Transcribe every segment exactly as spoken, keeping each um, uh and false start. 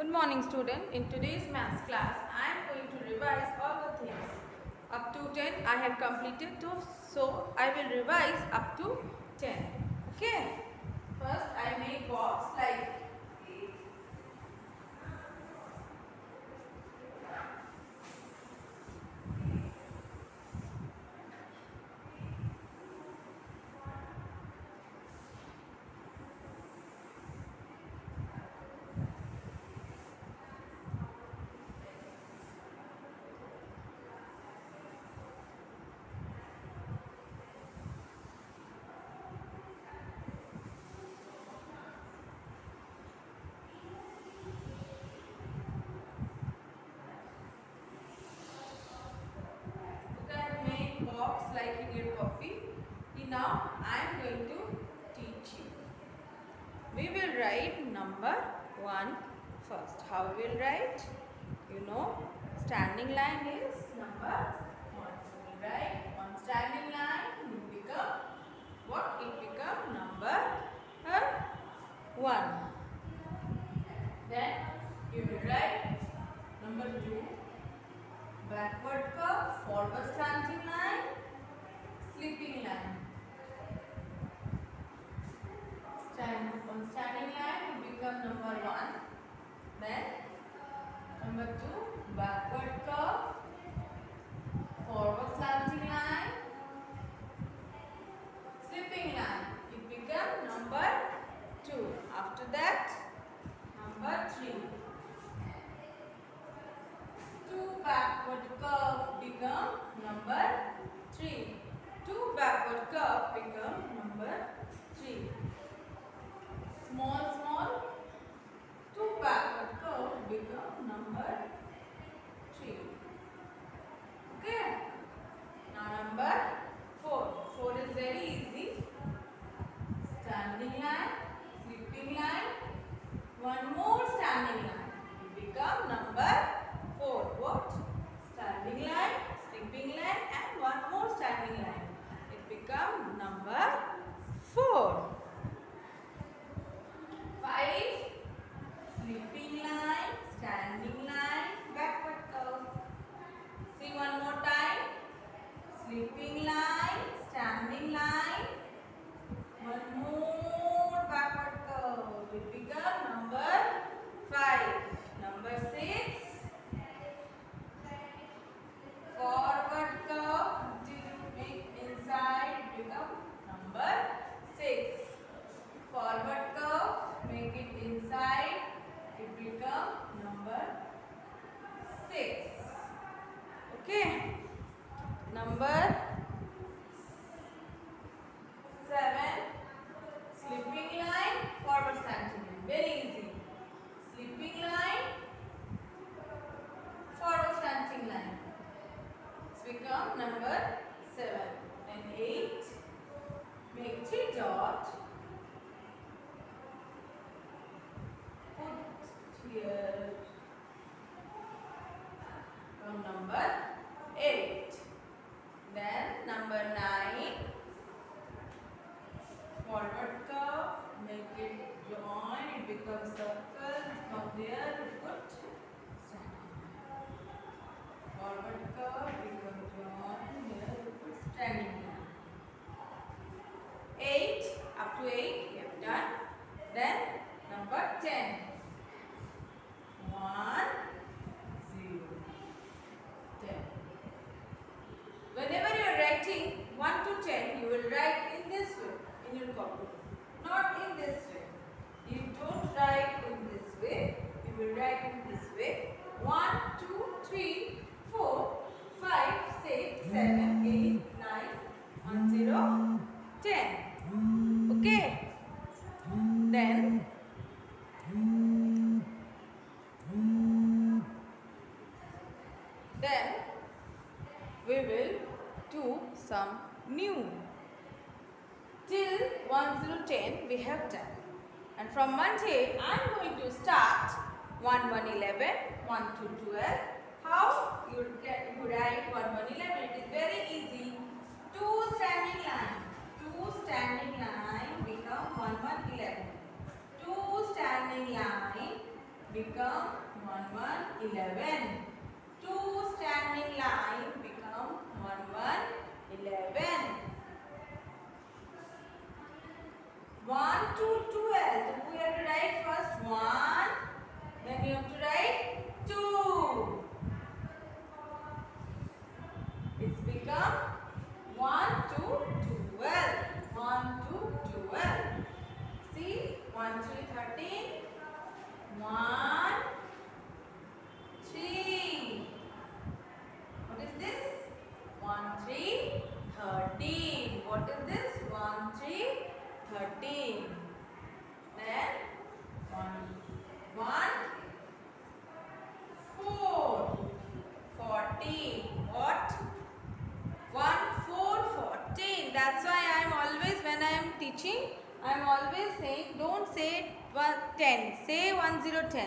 Good morning student. In today's maths class, I am going to revise all the things. Up to ten I have completed too, so I will revise up to ten. Okay. First I make box like box like in your copy. Now I am going to teach you. We will write number one first. How we will write? You know, standing line is number one. So we write on standing line. It become what? It become number uh, one. Then you will write number two. Backward curve, forward slanting line, slipping line. Stand on standing line will become number one. Then number two, backward curve, forward slanting line, slipping line. It become number two. After that, number three. Backward curve become number three. Two backward curve become number three. Small small. Two backward curve become number three. Okay. Now number four. Four is very easy. Standing line, slipping line, one more standing line. It become number four. What? Standing line, slipping line and one more standing line. It become number four. Five. Slipping line, standing line, backward curve. See one more time. Slipping line, standing line, one more backward curve. It become number five. Number six. Forward curve make inside become number six. Forward curve make it inside, it become number six. Okay. Number seven. Slipping line, forward slanting line. Very easy. Slipping line, forward slanting line. Become number seven. And eight. Make three dots. Put here. From number eight. Then number nine. Forward curve. Make it join. It becomes circle. From there we put forward curve. Standing line. eight. Up to eight we have done. Then number ten. one, zero, ten. Whenever you are writing one to ten, you will write in this way in your copy. Not in this way. You don't write in this way. You will write in this way. one, two, three, four, five, six, seven, eight, nine, one, zero, ten. Okay. Then then we will do some new. Till one, zero, ten we have done. And from Monday I am going to start one, one, eleven, one, two, twelve. How you get you write one, one, eleven? It is very easy. Two standing line. Two standing line become one, one, eleven. Two standing line become one one eleven. Two standing line become one one eleven. one to twelve. We have to write first one, then you have to write two. It's become one to twelve. one to twelve. See, one, three, thirteen. one, three. What is this? one, three, thirteen. What is this? one, three, thirteen. Then one, one, four, fourteen. What? one, four, fourteen. That's why I am always, when I am teaching, I am always saying, don't say ten. Say one, zero, ten.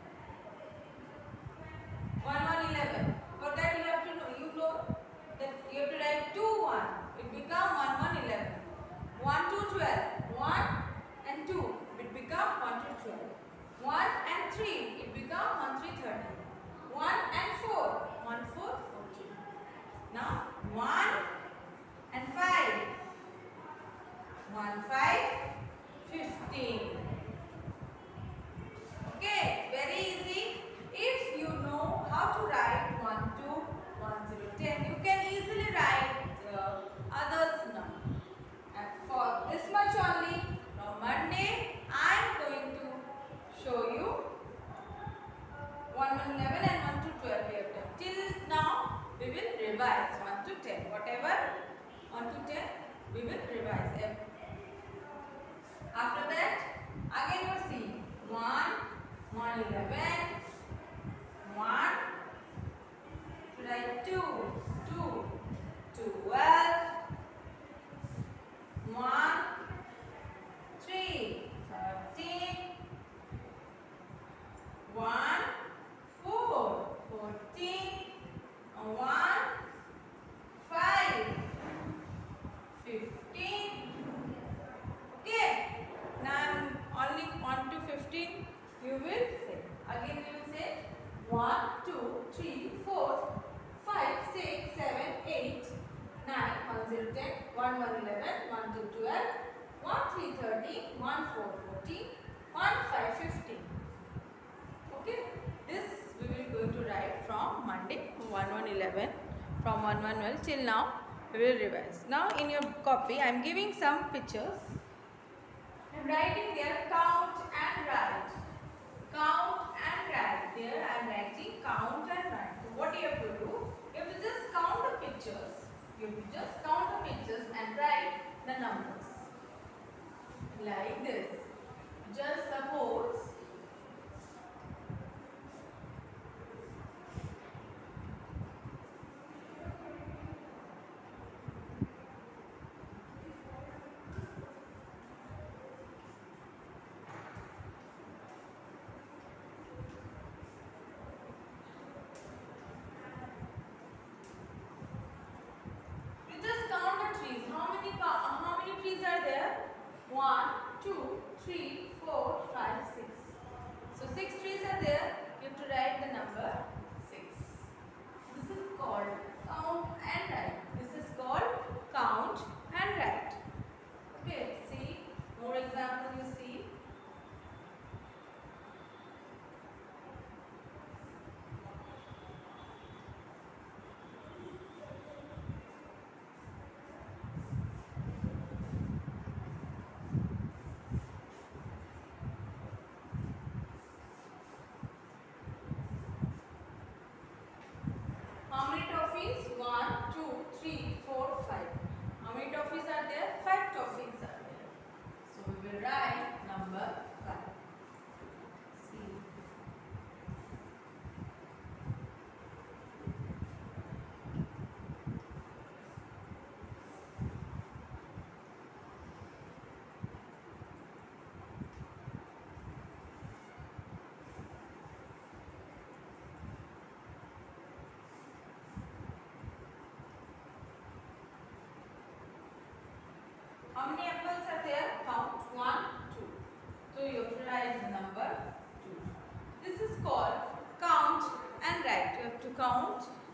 one, one, eleven. For that you have to know, you know that you have to write two, one. It become one, one, eleven. one, two, twelve. one and two. It become one, two, twelve. one and three. It become one, three, thirteen. one and four. one, four, fourteen. Now one and five. one, five, fifteen. Okay, very easy. If you know how to write one, two, one, zero, ten, you can easily write the others number. And for this much only, from Monday, I am going to show you one, one, eleven and one to twelve we have done. Till now, we will revise one to ten. Whatever, one to ten, we will revise. After that, again you see one, one, eleven, one, write two, two, twelve, one, three, thirteen, one, four, fourteen, one, five, fifteen. Okay. Now only one to fifteen you will say. Again you will say one, two, three, four, five, six, seven, eight, nine, one, zero, ten, one, one, eleven, one, two, twelve, one, three, thirteen, one, four, fourteen, one, five, fifteen. Okay. This we will going to write from Monday one, one, eleven, from one, one, twelve till now we will revise. Now in your copy I am giving some pictures. I am writing there count and write. Count and write. There I am writing count and write. So what you have to do? You have to just count the pictures. You have to just count the pictures and write the numbers. Like this. Just suppose are there? one, two, three, four, five,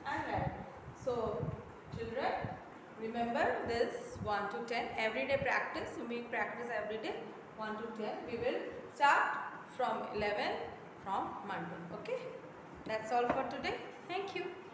and eleven. So children, remember this one to ten everyday practice. You make practice every day one to ten. We will start from eleven from Monday. Okay, that's all for today. Thank you.